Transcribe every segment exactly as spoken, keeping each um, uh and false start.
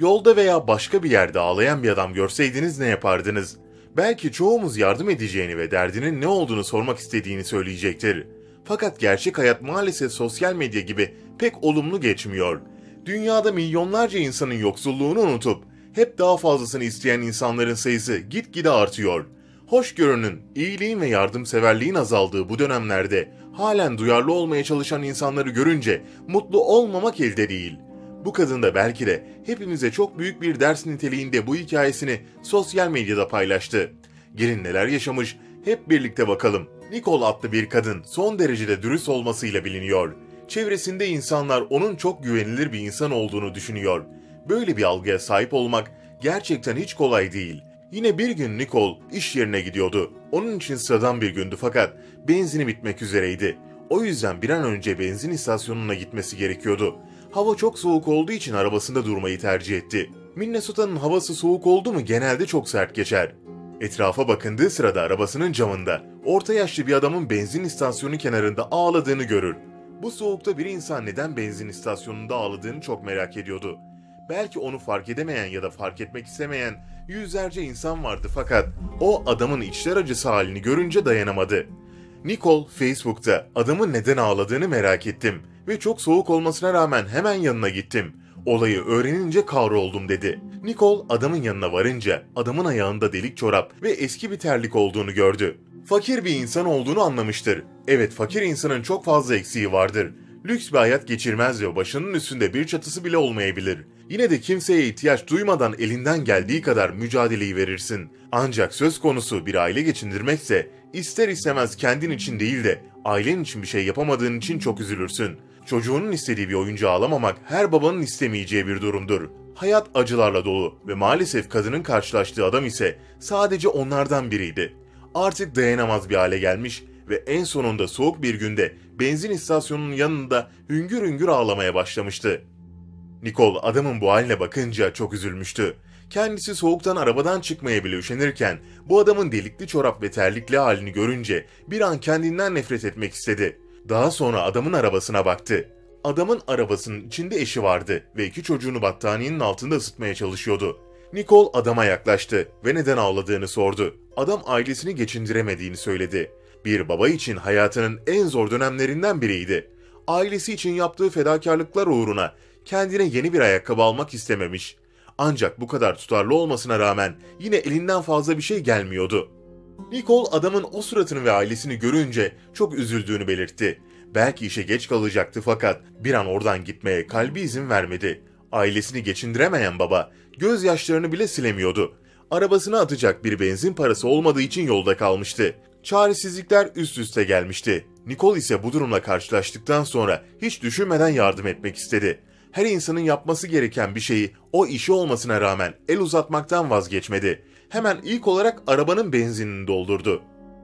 Yolda veya başka bir yerde ağlayan bir adam görseydiniz ne yapardınız? Belki çoğumuz yardım edeceğini ve derdinin ne olduğunu sormak istediğini söyleyecektir. Fakat gerçek hayat maalesef sosyal medya gibi pek olumlu geçmiyor. Dünyada milyonlarca insanın yoksulluğunu unutup hep daha fazlasını isteyen insanların sayısı gitgide artıyor. Hoşgörünün, iyiliğin ve yardımseverliğin azaldığı bu dönemlerde halen duyarlı olmaya çalışan insanları görünce mutlu olmamak elde değil. Bu kadın da belki de hepimize çok büyük bir ders niteliğinde bu hikayesini sosyal medyada paylaştı. Gelin neler yaşamış, hep birlikte bakalım. Nicole adlı bir kadın son derecede dürüst olmasıyla biliniyor. Çevresinde insanlar onun çok güvenilir bir insan olduğunu düşünüyor. Böyle bir algıya sahip olmak gerçekten hiç kolay değil. Yine bir gün Nicole iş yerine gidiyordu. Onun için sıradan bir gündü fakat benzini bitmek üzereydi. O yüzden bir an önce benzin istasyonuna gitmesi gerekiyordu. Hava çok soğuk olduğu için arabasında durmayı tercih etti. Minnesota'nın havası soğuk oldu mu genelde çok sert geçer. Etrafa bakındığı sırada arabasının camında orta yaşlı bir adamın benzin istasyonu kenarında ağladığını görür. Bu soğukta bir insan neden benzin istasyonunda ağladığını çok merak ediyordu. Belki onu fark edemeyen ya da fark etmek istemeyen yüzlerce insan vardı fakat o adamın içler acısı halini görünce dayanamadı. Nicole Facebook'ta adamın neden ağladığını merak ettim ve çok soğuk olmasına rağmen hemen yanına gittim. Olayı öğrenince kahroldum dedi. Nicole adamın yanına varınca adamın ayağında delik çorap ve eski bir terlik olduğunu gördü. Fakir bir insan olduğunu anlamıştır. Evet, fakir insanın çok fazla eksiği vardır. Lüks bir hayat geçirmez ve başının üstünde bir çatısı bile olmayabilir. Yine de kimseye ihtiyaç duymadan elinden geldiği kadar mücadeleyi verirsin. Ancak söz konusu bir aile geçindirmekse ister istemez kendin için değil de ailen için bir şey yapamadığın için çok üzülürsün. Çocuğunun istediği bir oyuncağı alamamak her babanın istemeyeceği bir durumdur. Hayat acılarla dolu ve maalesef kadının karşılaştığı adam ise sadece onlardan biriydi. Artık dayanamaz bir hale gelmiş ve en sonunda soğuk bir günde benzin istasyonunun yanında hüngür hüngür ağlamaya başlamıştı. Nicole adamın bu haline bakınca çok üzülmüştü. Kendisi soğuktan arabadan çıkmaya bile üşenirken bu adamın delikli çorap ve terlikli halini görünce bir an kendinden nefret etmek istedi. Daha sonra adamın arabasına baktı. Adamın arabasının içinde eşi vardı ve iki çocuğunu battaniyenin altında ısıtmaya çalışıyordu. Nicole adama yaklaştı ve neden ağladığını sordu. Adam ailesini geçindiremediğini söyledi. Bir baba için hayatının en zor dönemlerinden biriydi. Ailesi için yaptığı fedakarlıklar uğruna kendine yeni bir ayakkabı almak istememiş. Ancak bu kadar tutarlı olmasına rağmen yine elinden fazla bir şey gelmiyordu. Nicole adamın o suratını ve ailesini görünce çok üzüldüğünü belirtti. Belki işe geç kalacaktı fakat bir an oradan gitmeye kalbi izin vermedi. Ailesini geçindiremeyen baba gözyaşlarını bile silemiyordu. Arabasına atacak bir benzin parası olmadığı için yolda kalmıştı. Çaresizlikler üst üste gelmişti. Nicole ise bu durumla karşılaştıktan sonra hiç düşünmeden yardım etmek istedi. Her insanın yapması gereken bir şeyi o işi olmasına rağmen el uzatmaktan vazgeçmedi. Hemen ilk olarak arabanın benzinini doldurdu.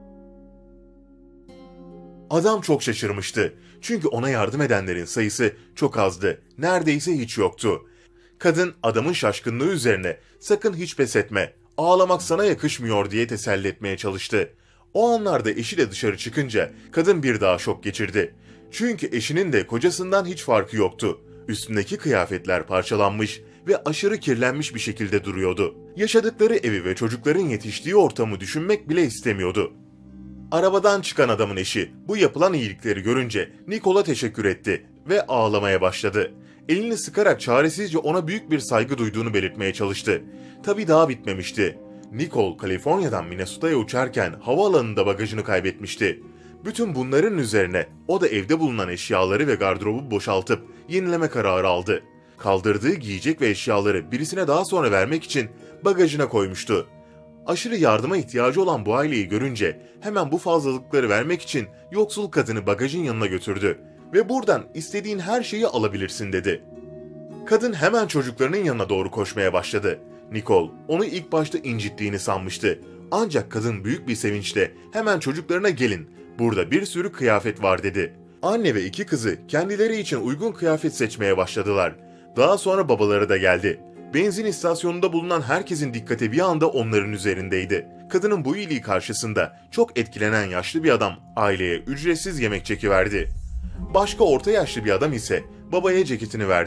Adam çok şaşırmıştı. Çünkü ona yardım edenlerin sayısı çok azdı. Neredeyse hiç yoktu. Kadın adamın şaşkınlığı üzerine sakın hiç pes etme, ağlamak sana yakışmıyor diye teselli etmeye çalıştı. O anlarda eşi de dışarı çıkınca kadın bir daha şok geçirdi. Çünkü eşinin de kocasından hiç farkı yoktu. Üstündeki kıyafetler parçalanmış ve aşırı kirlenmiş bir şekilde duruyordu. Yaşadıkları evi ve çocukların yetiştiği ortamı düşünmek bile istemiyordu. Arabadan çıkan adamın eşi bu yapılan iyilikleri görünce Nicole'a teşekkür etti ve ağlamaya başladı. Elini sıkarak çaresizce ona büyük bir saygı duyduğunu belirtmeye çalıştı. Tabii daha bitmemişti. Nicole, Kaliforniya'dan Minnesota'ya uçarken havaalanında bagajını kaybetmişti. Bütün bunların üzerine o da evde bulunan eşyaları ve gardırobu boşaltıp yenileme kararı aldı. Kaldırdığı giyecek ve eşyaları birisine daha sonra vermek için bagajına koymuştu. Aşırı yardıma ihtiyacı olan bu aileyi görünce hemen bu fazlalıkları vermek için yoksul kadını bagajın yanına götürdü ve buradan istediğin her şeyi alabilirsin dedi. Kadın hemen çocuklarının yanına doğru koşmaya başladı. Nicole onu ilk başta incittiğini sanmıştı. Ancak kadın büyük bir sevinçle hemen çocuklarına gelin, burada bir sürü kıyafet var dedi. Anne ve iki kızı kendileri için uygun kıyafet seçmeye başladılar. Daha sonra babaları da geldi. Benzin istasyonunda bulunan herkesin dikkati bir anda onların üzerindeydi. Kadının bu iyiliği karşısında çok etkilenen yaşlı bir adam aileye ücretsiz yemek çekiverdi. Başka orta yaşlı bir adam ise babaya ceketini verdi.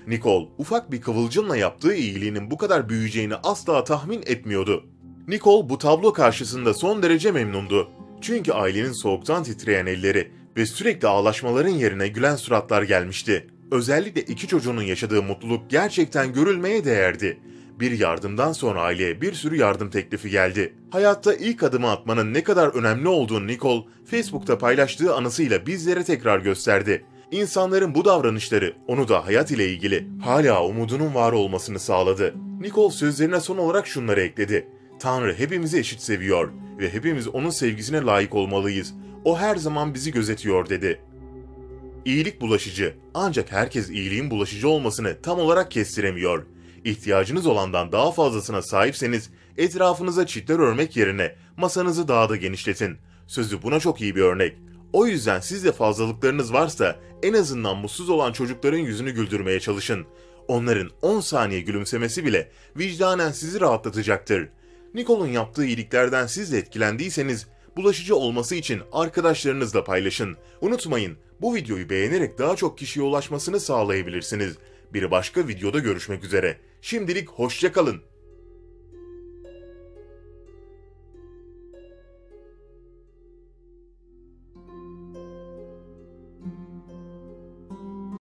Nicole, ufak bir kıvılcımla yaptığı iyiliğinin bu kadar büyüyeceğini asla tahmin etmiyordu. Nicole bu tablo karşısında son derece memnundu. Çünkü ailenin soğuktan titreyen elleri ve sürekli ağlaşmaların yerine gülen suratlar gelmişti. Özellikle iki çocuğunun yaşadığı mutluluk gerçekten görülmeye değerdi. Bir yardımdan sonra aileye bir sürü yardım teklifi geldi. Hayatta ilk adımı atmanın ne kadar önemli olduğunu Nicole, Facebook'ta paylaştığı anısıyla bizlere tekrar gösterdi. İnsanların bu davranışları onu da hayat ile ilgili hala umudunun var olmasını sağladı. Nicole sözlerine son olarak şunları ekledi. Tanrı hepimizi eşit seviyor ve hepimiz onun sevgisine layık olmalıyız. O her zaman bizi gözetiyor dedi. İyilik bulaşıcı, ancak herkes iyiliğin bulaşıcı olmasını tam olarak kestiremiyor. İhtiyacınız olandan daha fazlasına sahipseniz etrafınıza çitler örmek yerine masanızı daha da genişletin. Sözü buna çok iyi bir örnek. O yüzden siz de fazlalıklarınız varsa en azından mutsuz olan çocukların yüzünü güldürmeye çalışın. Onların on saniye gülümsemesi bile vicdanen sizi rahatlatacaktır. Nicole'un yaptığı iyiliklerden siz de etkilendiyseniz bulaşıcı olması için arkadaşlarınızla paylaşın. Unutmayın, bu videoyu beğenerek daha çok kişiye ulaşmasını sağlayabilirsiniz. Bir başka videoda görüşmek üzere. Şimdilik hoşça kalın.